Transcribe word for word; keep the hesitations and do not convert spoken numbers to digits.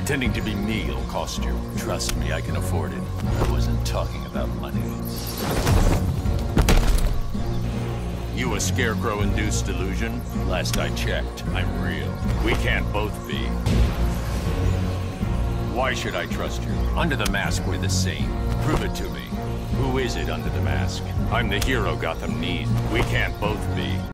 Pretending to be me will cost you. Trust me, I can afford it. I wasn't talking about money. You a Scarecrow-induced delusion? Last I checked, I'm real. We can't both be. Why should I trust you? Under the mask, we're the same. Prove it to me. Who is it under the mask? I'm the hero Gotham needs. We can't both be.